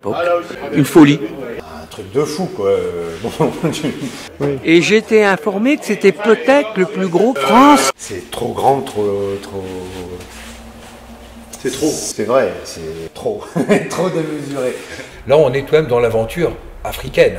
l'époque. Une folie. Un truc de fou, quoi. Oui. Et j'ai été informé que c'était peut-être le plus gros de France. C'est trop grand, trop... C'est trop. C'est vrai, c'est trop. Trop démesuré. Là, on est quand même dans l'aventure africaine.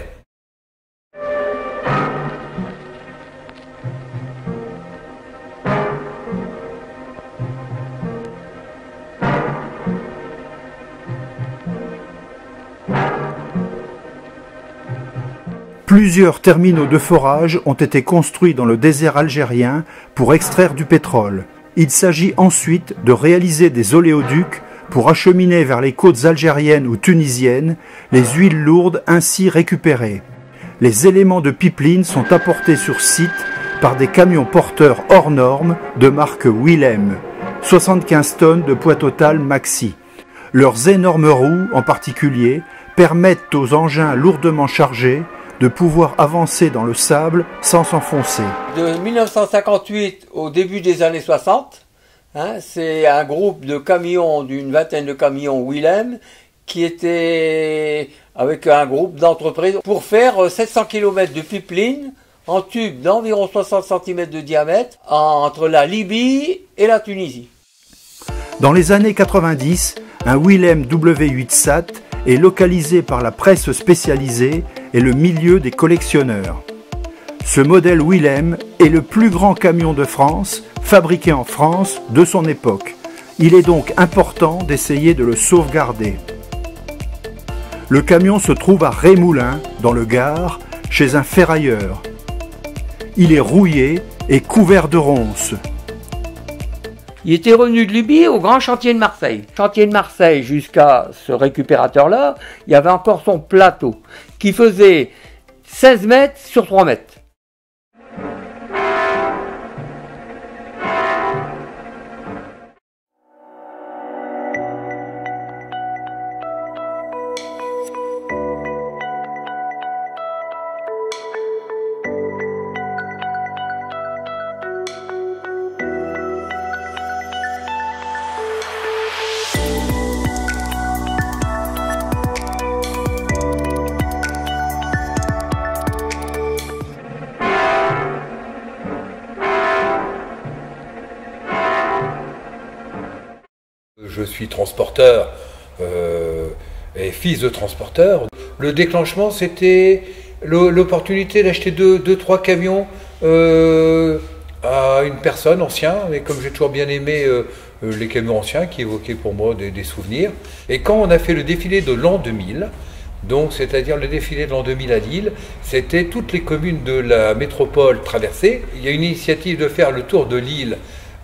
Plusieurs terminaux de forage ont été construits dans le désert algérien pour extraire du pétrole. Il s'agit ensuite de réaliser des oléoducs pour acheminer vers les côtes algériennes ou tunisiennes les huiles lourdes ainsi récupérées. Les éléments de pipeline sont apportés sur site par des camions porteurs hors normes de marque Willem, 75 tonnes de poids total maxi. Leurs énormes roues, en particulier, permettent aux engins lourdement chargés de pouvoir avancer dans le sable sans s'enfoncer. De 1958 au début des années 60, c'est un groupe de camions, d'une vingtaine de camions Willem, qui était avec un groupe d'entreprises pour faire 700 km de pipeline en tube d'environ 60 cm de diamètre entre la Libye et la Tunisie. Dans les années 90, un Willem W8SAT est localisé par la presse spécialisée et le milieu des collectionneurs. Ce modèle Willem est le plus grand camion de France, fabriqué en France de son époque. Il est donc important d'essayer de le sauvegarder. Le camion se trouve à Rémoulins, dans le Gard, chez un ferrailleur. Il est rouillé et couvert de ronces. Il était revenu de Libye au grand chantier de Marseille. Chantier de Marseille jusqu'à ce récupérateur-là, il y avait encore son plateau qui faisait 16 mètres sur 3 mètres. Je suis transporteur et fils de transporteur. Le déclenchement, c'était l'opportunité d'acheter deux, trois camions à une personne ancienne. Et comme j'ai toujours bien aimé les camions anciens qui évoquaient pour moi des souvenirs. Et quand on a fait le défilé de l'an 2000, donc c'est-à-dire le défilé de l'an 2000 à Lille, c'était toutes les communes de la métropole traversées. Il y a une initiative de faire le tour de Lille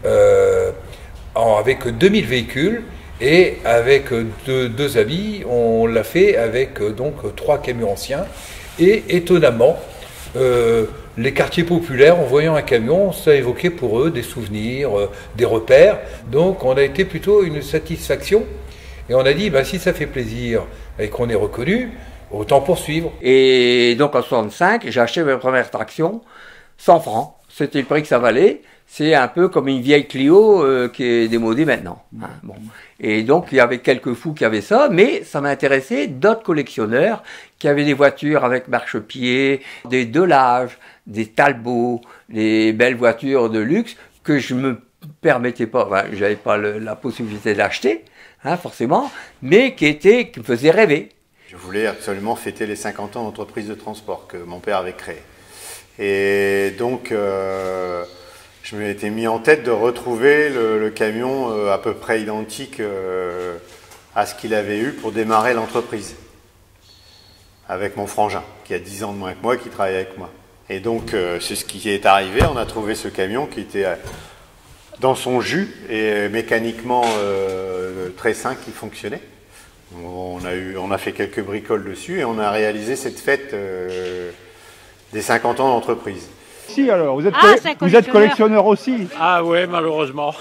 avec 2000 véhicules et avec deux amis, on l'a fait avec donc 3 camions anciens. Et étonnamment, les quartiers populaires, en voyant un camion, ça évoquait pour eux des souvenirs, des repères. Donc on a été plutôt une satisfaction. Et on a dit, si ça fait plaisir et qu'on est reconnu, autant poursuivre. Et donc en 65, j'ai acheté ma première traction, 100 francs. C'était le prix que ça valait. C'est un peu comme une vieille Clio qui est démodée maintenant. Bon. Et donc il y avait quelques fous qui avaient ça, mais ça m'intéressait d'autres collectionneurs qui avaient des voitures avec marchepied, des Delage, des Talbot, des belles voitures de luxe que je me permettais pas, j'avais pas la possibilité d'acheter, forcément, mais qui me faisaient rêver. Je voulais absolument fêter les 50 ans d'entreprise de transport que mon père avait créée. Et donc je m'étais mis en tête de retrouver le camion à peu près identique à ce qu'il avait eu pour démarrer l'entreprise. Avec mon frangin, qui a 10 ans de moins que moi, qui travaille avec moi. Et donc c'est ce qui est arrivé, on a trouvé ce camion qui était dans son jus et mécaniquement très sain, qui fonctionnait. On a fait quelques bricoles dessus et on a réalisé cette fête des 50 ans d'entreprise. Si alors, vous êtes collectionneur aussi. Ah ouais, malheureusement.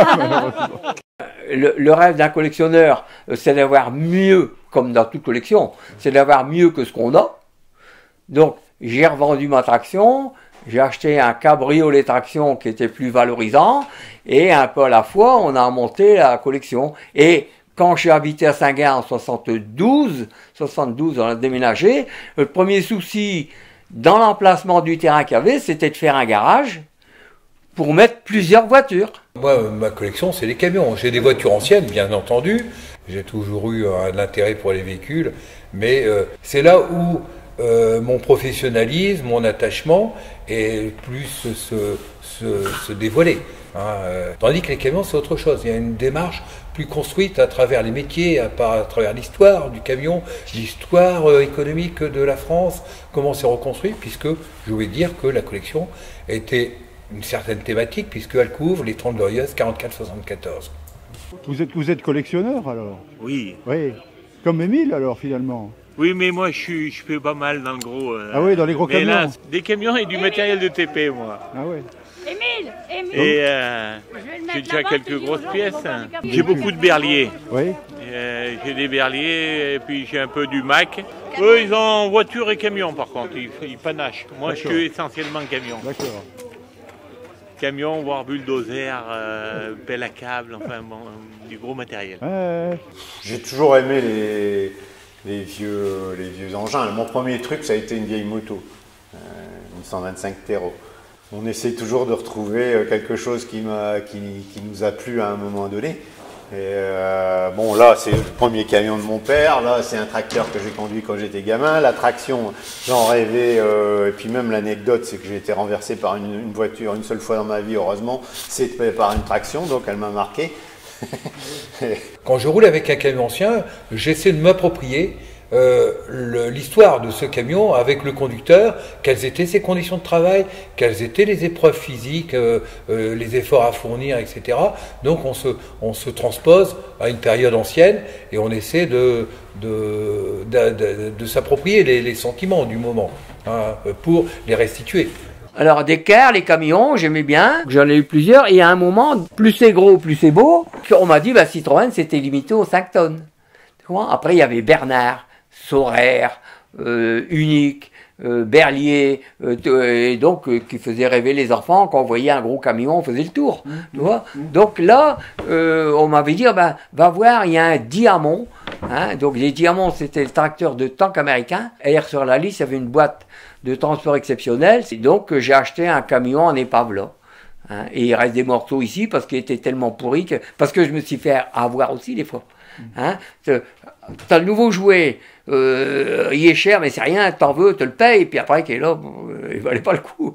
Le rêve d'un collectionneur, c'est d'avoir mieux, comme dans toute collection, c'est d'avoir mieux que ce qu'on a. Donc, j'ai revendu ma traction, j'ai acheté un cabriolet traction qui était plus valorisant, et un peu à la fois, on a monté la collection. Et quand j'ai habité à Saint-Gall en 72, on a déménagé, le premier souci dans l'emplacement du terrain qu'il y avait, c'était de faire un garage pour mettre plusieurs voitures. Moi, ma collection, c'est les camions. J'ai des voitures anciennes, bien entendu. J'ai toujours eu un intérêt pour les véhicules, mais c'est là où mon professionnalisme, mon attachement est plus se dévoiler. Tandis que les camions, c'est autre chose. Il y a une démarche plus construite à travers les métiers, à travers l'histoire du camion, l'histoire économique de la France, comment c'est reconstruit, puisque je voulais dire que la collection était une certaine thématique, puisqu'elle couvre les 30 Glorieuses 44-74. Vous êtes collectionneur alors? Oui. Oui. Comme Émile alors finalement? Oui, mais moi je fais pas mal dans le gros. Ah oui, dans les gros mais camions. là, des camions et du matériel de TP, moi. Ah ouais. Émile, Et j'ai déjà quelques grosses pièces. J'ai beaucoup de berliers. Oui. J'ai des berliers et puis j'ai un peu du Mac. Eux, ils ont voiture et camion par contre, ils panachent. Moi, je suis essentiellement camion. D'accord. Camion, voire bulldozer, pelle à câble, enfin bon, du gros matériel. J'ai toujours aimé les vieux engins. Mon premier truc, ça a été une vieille moto, une 125 Tero. On essaie toujours de retrouver quelque chose qui nous a plu à un moment donné. Et bon, là, c'est le premier camion de mon père. Là, c'est un tracteur que j'ai conduit quand j'étais gamin. La traction, j'en rêvais. Et puis même l'anecdote, c'est que j'ai été renversé par une voiture une seule fois dans ma vie, heureusement. C'était par une traction, donc elle m'a marqué. Quand je roule avec un camion ancien, j'essaie de m'approprier l'histoire de ce camion avec le conducteur, quelles étaient ses conditions de travail, quelles étaient les épreuves physiques, les efforts à fournir, etc. Donc on se transpose à une période ancienne et on essaie de s'approprier les sentiments du moment pour les restituer. Alors des cars, les camions, j'aimais bien, j'en ai eu plusieurs, et à un moment, plus c'est gros, plus c'est beau, on m'a dit Citroën c'était limité aux 5 tonnes. Tu vois. Après il y avait Bernard, Saurer, Unique, Berlier, et donc qui faisait rêver les enfants. Quand on voyait un gros camion, on faisait le tour. Tu vois. Donc là, on m'avait dit va voir, il y a un Diamond. Donc les Diamonds, c'était le tracteur de tank américain. Et sur la liste, il y avait une boîte de transport exceptionnel. Et donc j'ai acheté un camion en épave là. Et il reste des morceaux ici parce qu'il était tellement pourri parce que je me suis fait avoir aussi des fois. T'as le nouveau jouet, il est cher, mais c'est rien, t'en veux, te le payes, et puis après qu'il est là, il valait pas le coup.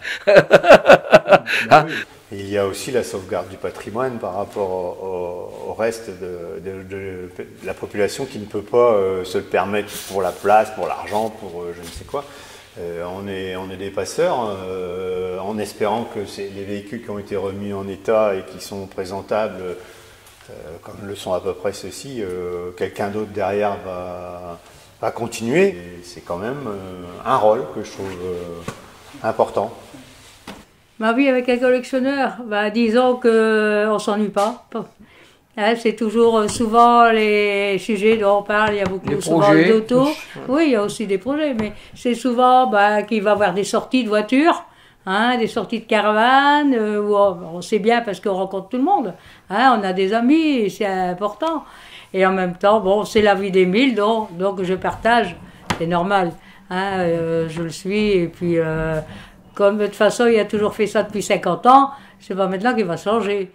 Il y a aussi la sauvegarde du patrimoine par rapport au reste de la population qui ne peut pas se le permettre pour la place, pour l'argent, pour je ne sais quoi. On est des passeurs en espérant que les véhicules qui ont été remis en état et qui sont présentables, comme le sont à peu près ceux-ci, quelqu'un d'autre derrière va continuer. Et c'est quand même un rôle que je trouve important. Ma vie avec un collectionneur, disons qu'on ne s'ennuie pas. C'est toujours souvent les sujets dont on parle, il y a beaucoup souvent d'auto. Oui, il y a aussi des projets, mais c'est souvent qu'il va y avoir des sorties de voitures. Des sorties de caravane, où on sait bien parce qu'on rencontre tout le monde. On a des amis, c'est important. Et en même temps, c'est la vie d'Émile, donc je partage, c'est normal. Je le suis, et puis comme de toute façon il a toujours fait ça depuis 50 ans, c'est pas maintenant qu'il va changer.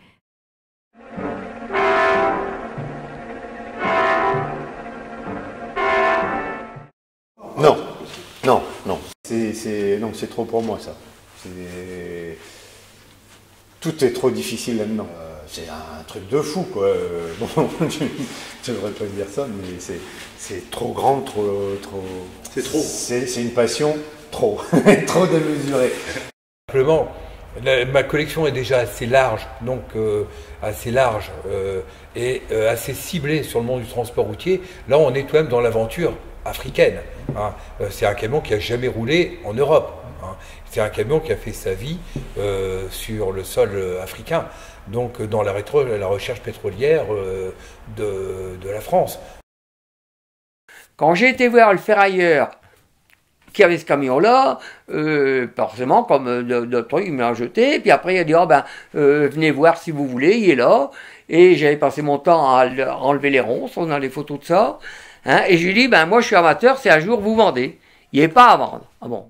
Non. C'est trop pour moi ça. Tout est trop difficile là-dedans. C'est un truc de fou, quoi. Bon, je ne devrais pas dire ça, mais c'est trop grand, trop. C'est trop. C'est une passion trop démesurée. Simplement, ma collection est déjà assez large, donc et assez ciblée sur le monde du transport routier. Là, on est tout de même dans l'aventure africaine. C'est un camion qui n'a jamais roulé en Europe. C'est un camion qui a fait sa vie sur le sol africain, donc dans la recherche pétrolière de la France. Quand j'ai été voir le ferrailleur qui avait ce camion-là, forcément, comme d'autres trucs, il me l'a jeté. Puis après, il a dit, oh, venez voir si vous voulez, il est là. Et j'avais passé mon temps à enlever les ronces, on a les photos de ça. Hein, et je lui dis, moi je suis amateur, c'est un jour vous vendez. Il n'est pas à vendre. Ah bon.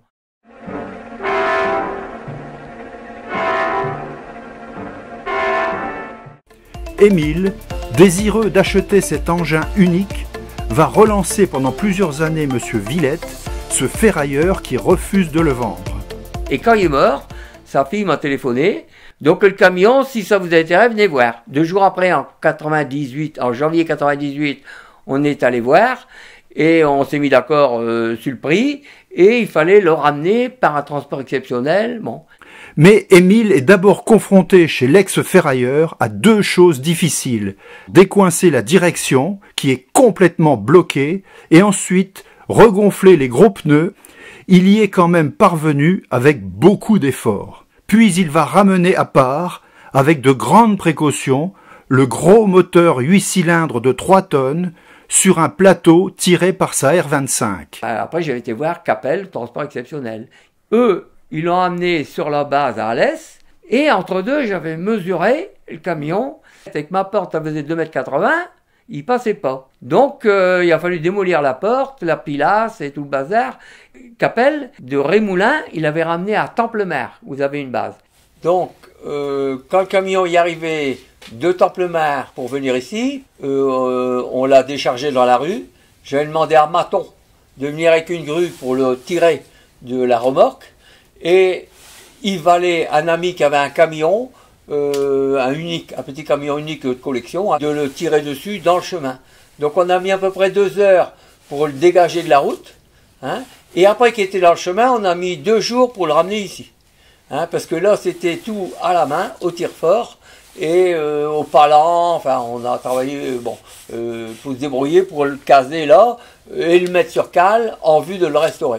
Émile, désireux d'acheter cet engin unique, va relancer pendant plusieurs années Monsieur Villette, ce ferrailleur qui refuse de le vendre. Et quand il est mort, sa fille m'a téléphoné. Donc le camion, si ça vous intéresse, venez voir. 2 jours après, en janvier 98, on est allé voir et on s'est mis d'accord sur le prix et il fallait le ramener par un transport exceptionnel. Bon. Mais Émile est d'abord confronté chez l'ex-ferrailleur à 2 choses difficiles. Décoincer la direction, qui est complètement bloquée, et ensuite regonfler les gros pneus. Il y est quand même parvenu avec beaucoup d'efforts. Puis il va ramener à part, avec de grandes précautions, le gros moteur 8 cylindres de 3 tonnes sur un plateau tiré par sa R25. Après, j'ai été voir Capel, transport exceptionnel. Eux, ils l'ont amené sur la base à Alès, et entre deux, j'avais mesuré le camion. Avec ma porte, ça faisait 2,80 m, il passait pas. Donc, il a fallu démolir la porte, la pilasse et tout le bazar. Capel, de Rémoulin, il avait ramené à Templemar, vous avez une base. Donc, quand le camion y arrivait de Templemar pour venir ici, on l'a déchargé dans la rue. J'avais demandé à Maton de venir avec une grue pour le tirer de la remorque. Et il valait un ami qui avait un camion, un petit camion unique de collection, de le tirer dessus dans le chemin. Donc on a mis à peu près 2 heures pour le dégager de la route. Hein, et après qu'il était dans le chemin, on a mis 2 jours pour le ramener ici. Hein, parce que là, c'était tout à la main, au tire-fort, et au palan. Enfin, on a travaillé, pour se débrouiller pour le caser là, et le mettre sur cale en vue de le restaurer.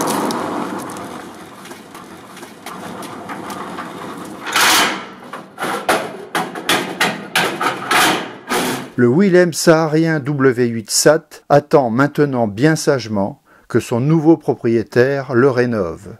Le Willem saharien W8 SAT attend maintenant bien sagement que son nouveau propriétaire le rénove.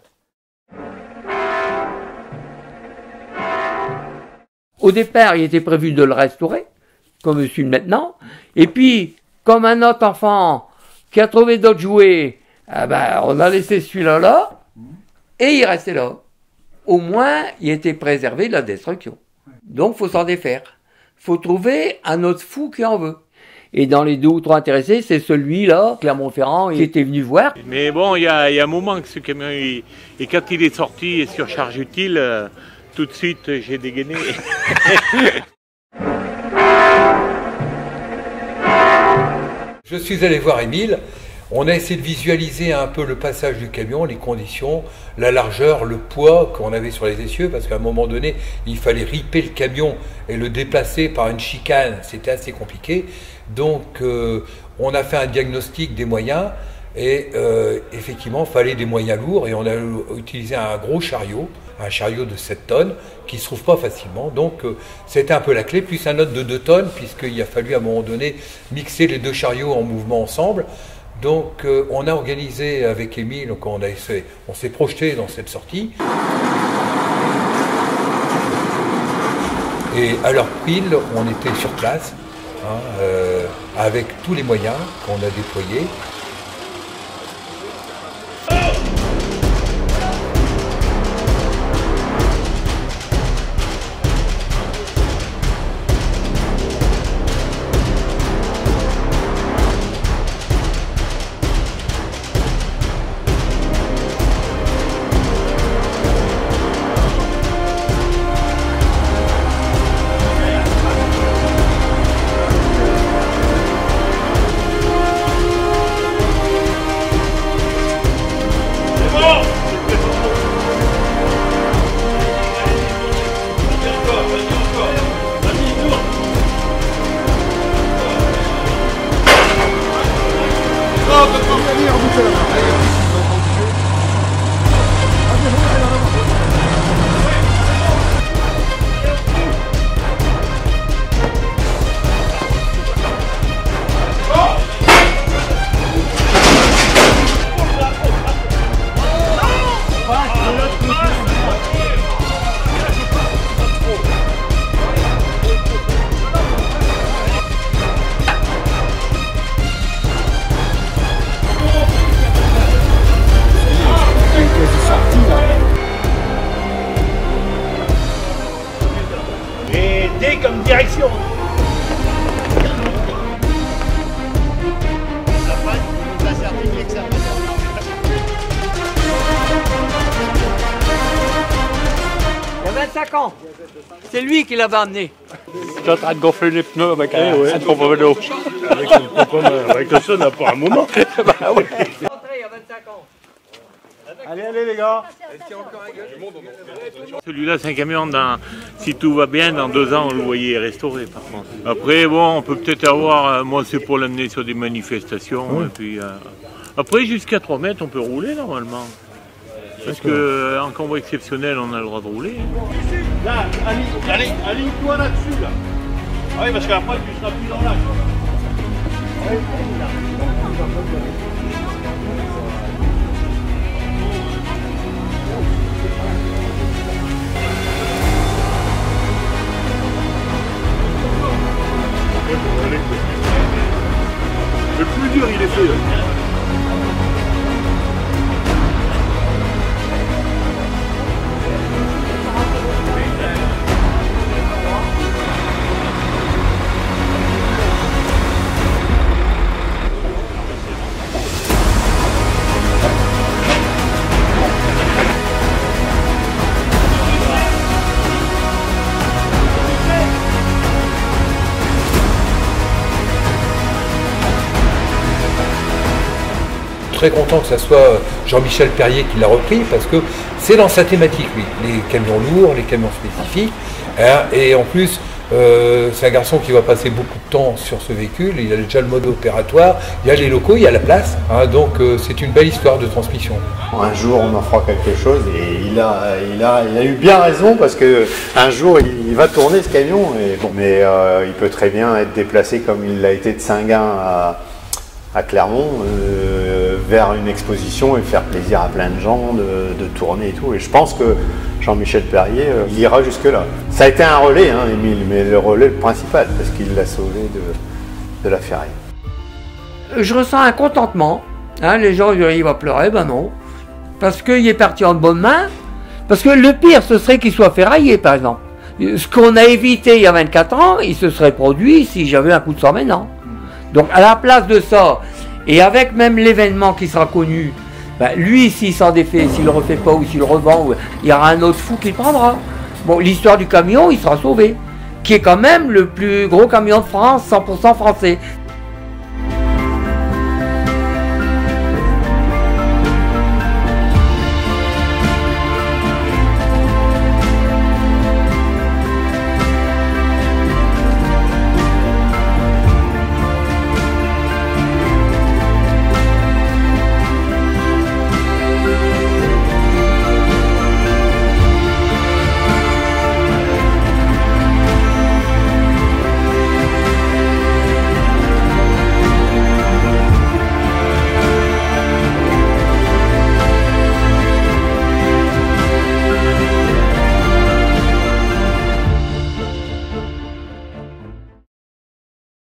Au départ, il était prévu de le restaurer, comme je suis maintenant. Et puis, comme un autre enfant qui a trouvé d'autres jouets, on a laissé celui-là là, et il restait là. Au moins, il était préservé de la destruction. Donc, faut s'en défaire. Faut trouver un autre fou qui en veut. Et dans les 2 ou 3 intéressés, c'est celui-là, Clermont-Ferrand, qui était venu voir. Mais bon, il y a un moment que ce camion, et quand il est sorti sur charge utile, tout de suite, j'ai dégainé. Je suis allé voir Émile. On a essayé de visualiser un peu le passage du camion, les conditions, la largeur, le poids qu'on avait sur les essieux, parce qu'à un moment donné, il fallait ripper le camion et le déplacer par une chicane, c'était assez compliqué. Donc, on a fait un diagnostic des moyens, et effectivement, il fallait des moyens lourds, et on a utilisé un gros chariot, un chariot de 7 tonnes, qui ne se trouve pas facilement. Donc, c'était un peu la clé, plus un autre de 2 tonnes, puisqu'il a fallu à un moment donné mixer les 2 chariots en mouvement ensemble. Donc on a organisé avec Émile, on s'est projeté dans cette sortie. Et à l'heure pile, on était sur place, avec tous les moyens qu'on a déployés. direction. Il y a 25 ans. C'est lui qui l'avait amené. Je suis en train de gonfler les pneus avec un pompe à d'eau. Avec ça, on n'a pas un moment. Bah oui. Il y a 25 ans. Allez les gars. Celui-là, c'est un camion, si tout va bien, dans 2 ans, on le voyait restauré par contre. Après, bon, on peut peut-être avoir, moi c'est pour l'amener sur des manifestations, et puis après jusqu'à 3 mètres, on peut rouler normalement. Parce qu'en convoi exceptionnel, on a le droit de rouler. Là, aligne-toi là-dessus, là. Oui, parce qu'après, tu seras plus dans l'axe. Le plus dur, il est fait. Très content que ce soit Jean-Michel Perrier qui l'a repris parce que c'est dans sa thématique, lui, les camions lourds, les camions spécifiques. Hein, et en plus, c'est un garçon qui va passer beaucoup de temps sur ce véhicule. Il a déjà le mode opératoire, il y a les locaux, il y a la place. Hein, donc c'est une belle histoire de transmission. Un jour, on en fera quelque chose et il a eu bien raison parce que un jour, il va tourner ce camion. Et bon, mais il peut très bien être déplacé comme il l'a été de Saint-Gin à Clermont vers une exposition et faire plaisir à plein de gens de tourner et tout. Et je pense que Jean-Michel Perrier, il ira jusque-là. Ça a été un relais, hein, Émile, mais le relais le principal, parce qu'il l'a sauvé de la ferraille. Je ressens un contentement. Hein, les gens disent il va pleurer, ben non. Parce qu'il est parti en bonne main. Parce que le pire, ce serait qu'il soit ferraillé, par exemple. Ce qu'on a évité il y a 24 ans, il se serait produit si j'avais un coup de sang maintenant. Donc à la place de ça, et avec même l'événement qui sera connu, ben, lui s'il s'en défait, s'il le refait pas ou s'il le revend, il y aura un autre fou qui le prendra. Bon, l'histoire du camion, il sera sauvé, qui est quand même le plus gros camion de France, 100% français.